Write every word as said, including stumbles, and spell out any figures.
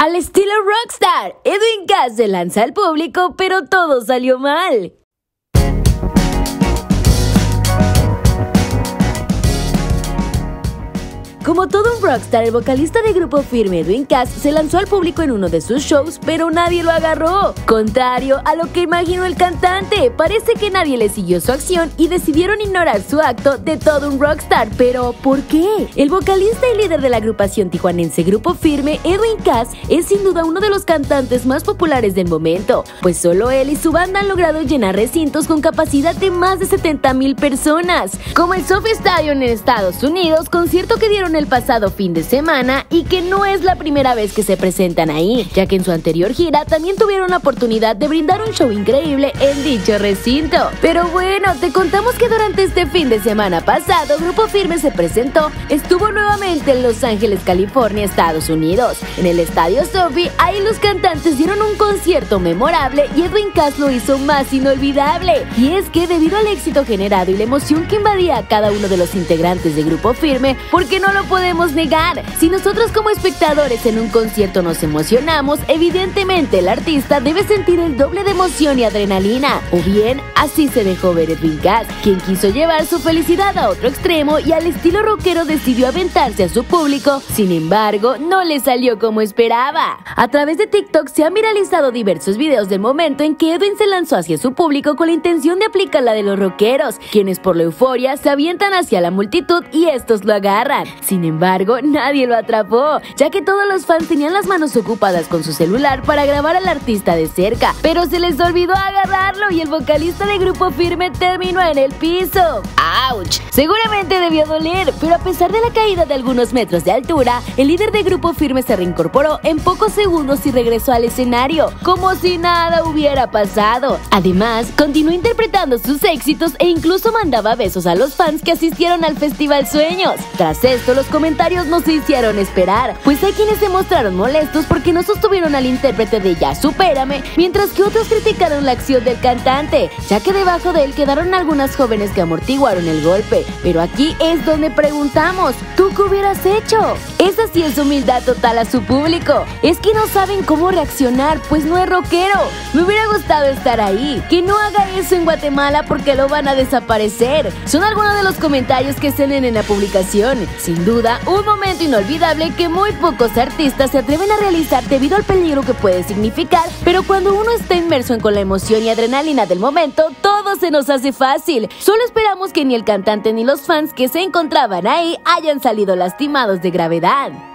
Al estilo rockstar, Edwin Cass se lanza al público, pero todo salió mal. Como todo un rockstar, el vocalista de Grupo Firme, Edwin Cass, se lanzó al público en uno de sus shows, pero nadie lo agarró. Contrario a lo que imaginó el cantante, parece que nadie le siguió su acción y decidieron ignorar su acto de todo un rockstar. ¿Pero por qué? El vocalista y líder de la agrupación tijuanense Grupo Firme, Edwin Cass, es sin duda uno de los cantantes más populares del momento, pues solo él y su banda han logrado llenar recintos con capacidad de más de setenta mil personas, como el SoFi Stadium en Estados Unidos, concierto que dieron el pasado fin de semana y que no es la primera vez que se presentan ahí, ya que en su anterior gira también tuvieron la oportunidad de brindar un show increíble en dicho recinto. Pero bueno, te contamos que durante este fin de semana pasado, Grupo Firme se presentó, estuvo nuevamente en Los Ángeles, California, Estados Unidos. En el estadio SoFi, ahí los cantantes dieron un concierto memorable y Edwin Cass lo hizo más inolvidable. Y es que debido al éxito generado y la emoción que invadía a cada uno de los integrantes de Grupo Firme, porque no lo podemos negar. Si nosotros como espectadores en un concierto nos emocionamos, evidentemente el artista debe sentir el doble de emoción y adrenalina. O bien, así se dejó ver Edwin Cass, quien quiso llevar su felicidad a otro extremo y al estilo rockero decidió aventarse a su público. Sin embargo, no le salió como esperaba. A través de TikTok se han viralizado diversos videos del momento en que Edwin se lanzó hacia su público con la intención de aplicar la de los rockeros, quienes por la euforia se avientan hacia la multitud y estos lo agarran. Sin embargo, nadie lo atrapó, ya que todos los fans tenían las manos ocupadas con su celular para grabar al artista de cerca, pero se les olvidó agarrarlo y el vocalista de Grupo Firme terminó en el piso. ¡Auch! Seguramente debió doler, pero a pesar de la caída de algunos metros de altura, el líder de Grupo Firme se reincorporó en pocos segundos y regresó al escenario, como si nada hubiera pasado. Además, continuó interpretando sus éxitos e incluso mandaba besos a los fans que asistieron al Festival Sueños. Tras esto, los comentarios no se hicieron esperar, pues hay quienes se mostraron molestos porque no sostuvieron al intérprete de Ya Supérame, mientras que otros criticaron la acción del cantante, ya que debajo de él quedaron algunas jóvenes que amortiguaron el golpe. Pero aquí es donde preguntamos, ¿tú qué hubieras hecho? Esa sí es humildad total a su público. Es que no saben cómo reaccionar, pues no es rockero. Me hubiera gustado estar ahí. Que no haga eso en Guatemala porque lo van a desaparecer. Son algunos de los comentarios que salen en la publicación. Sin duda, un momento inolvidable que muy pocos artistas se atreven a realizar debido al peligro que puede significar, pero cuando uno está inmerso en con la emoción y adrenalina del momento, todo se nos hace fácil. Solo esperamos que ni el cantante ni los fans que se encontraban ahí hayan salido lastimados de gravedad.